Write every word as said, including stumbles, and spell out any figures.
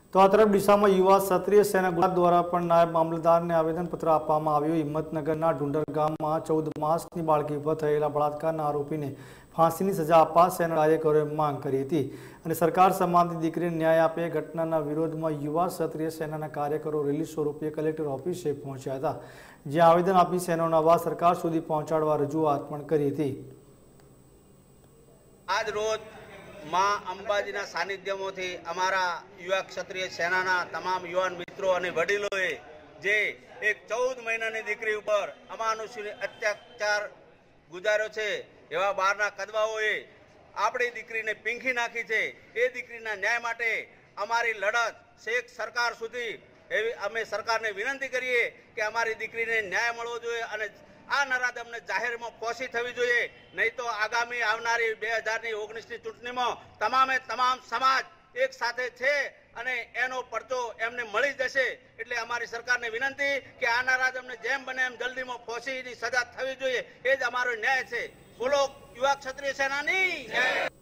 તો આ તરફ ડીસામાં યુવા ક્ષત્રિય સેના ગુજરાત દ્વારા પણ નાયબ મામલતદારને આવેદનપત્ર આપવામાં આવ્યું। હિંમતનગરના ડુંડર ગામમાં ચૌદ માસની બાળકી ઉપર થયેલા બળાત્કારના આરોપીને ફાંસીની સજા આપવા સેના કાર્યકરોએ માંગ કરી હતી અને સરકાર સમાનની દીકરીને ન્યાય આપે। ઘટનાના વિરોધમાં યુવા ક્ષત્રિય સેનાના કાર્યકરો રેલી સ્વરૂપે કલેક્ટર ઓફિસે પહોંચ્યા હતા, જ્યાં આવેદન આપી સેનાનો અવાજ સરકાર સુધી પહોંચાડવા રજૂઆત પણ કરી હતી। આજ રોજ माँ अंबाजीना सानिध्यमोथी अमारा युवा क्षत्रिय सेनाना तमाम युवान मित्रों अने वडीलोए जे एक चौदह महीनानी दीकरी उपर अमानुषी अत्याचार गुजार्यो छे एवा बारना कदवाओए आपणी दीकरीने पींखी नाखी छे। ए दीकरीना न्याय माटे अमारी लड़त शेख सरकार सुधी एवी अमे सरकारने विनंती करीए के अमारी दीकरीने न्याय मळवो जोईए अने आ नराधમને જાહેરમાં ફોસી થવી જોઈએ, નહીં તો આગામી આવનારી બે હજાર ઓગણીસની ચૂંટણીમાં તમામે તમામ સમાજ એક સાથે છે અને એનો પરચો એમને મળી જશે। એટલે અમારી સરકારને વિનંતી કે આ નરાધમને જેમ બને એમ જલ્દીમાં ફોસીની સજા થવી જોઈએ, એ જ અમારો ન્યાય છે। બોલો યુવા ક્ષત્રિય સેનાની જય।